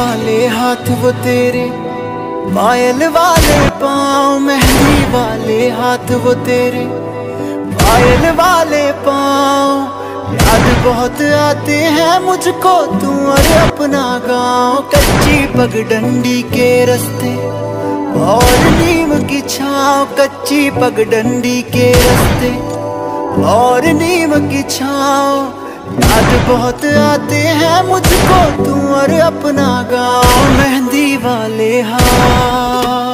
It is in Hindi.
वाले हाथ वो तेरे, पायल वाले पाँव, मेहंदी वाले हाथ वो तेरे, पायल वाले पाँव। याद बहुत आते हैं मुझको तू और अपना गाँव। कच्ची पगडंडी के रास्ते और नीम की छाँव, कच्ची पगडंडी के रास्ते और नीम की छाँव। याद बहुत आते हैं मुझको तू और अपना गाँव, मेहंदी वाले हाथ।